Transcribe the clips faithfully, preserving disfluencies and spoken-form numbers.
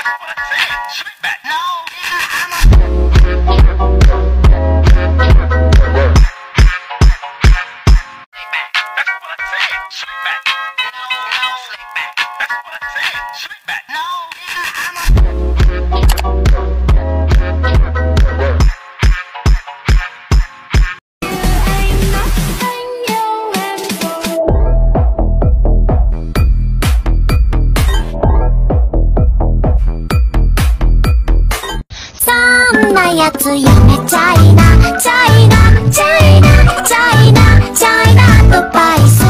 やつやめちゃいな、チャイナ、チャイナ、チャイナ、チャイナアドバイス。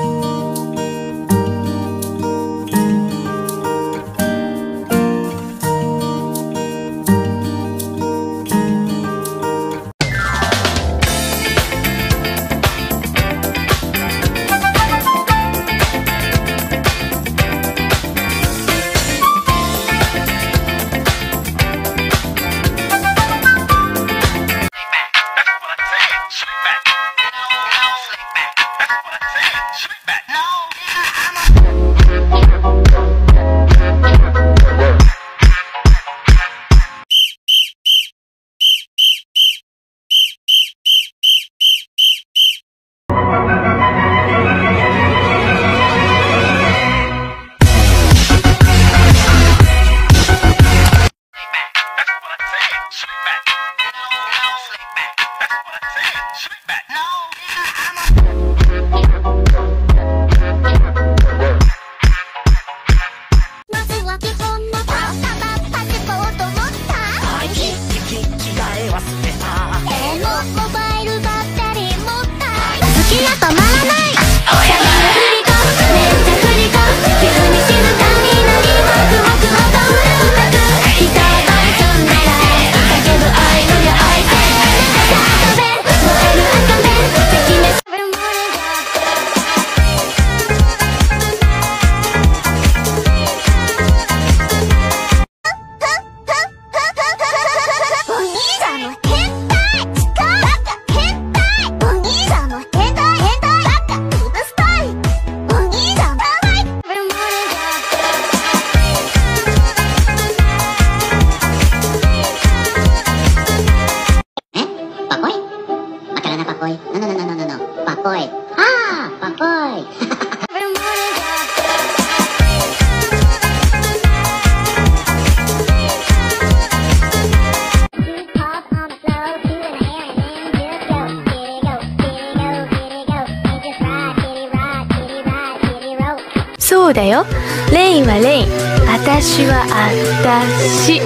そうだよ、レインはレイン、私は私。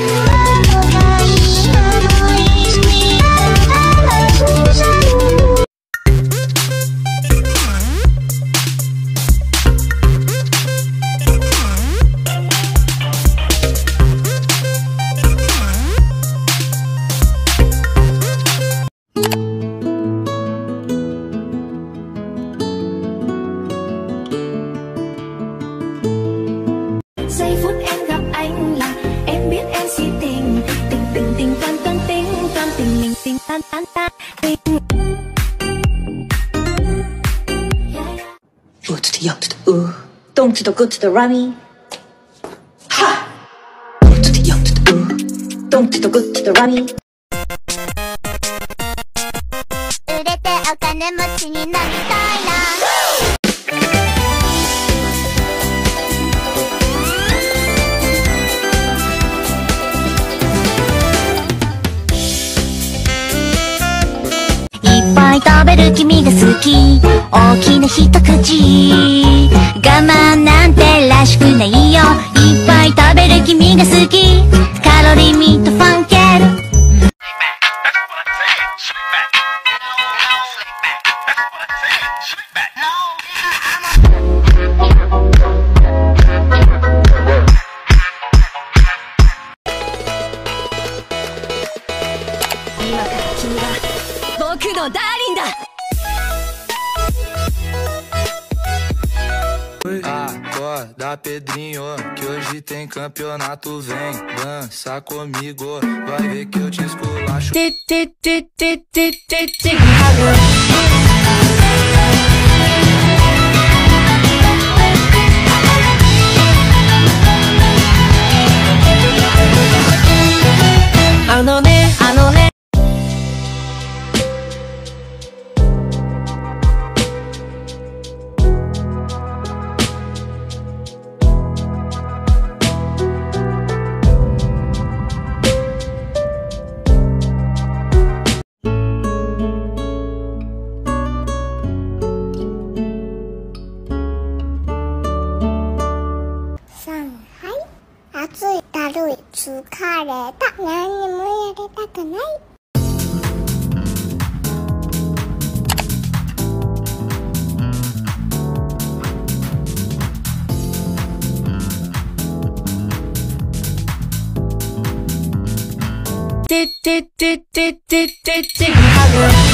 Giây phút em gặp anh là em biết em si tình, tình tình tình tan tan tình, tan tình mình tình tan tan tan tình. U to the yo to the oo, don't to the good to the rummy. Ha! U to the yo to the oo, don't to the good to the rummy. 売れてお金持ちになりたいな。食べる君が好き、大きな一口、我慢なんてらしくないよ。いっぱい食べる君が好き、カロリーミートファンケル。今から君が僕のダーリンだ。 Acorda, Pedrinho, que hoje tem campeonato. Vem dançar comigo, vai ver que eu te esculacho. いだるい疲れた何にもやりたくないてってってってってってってハグ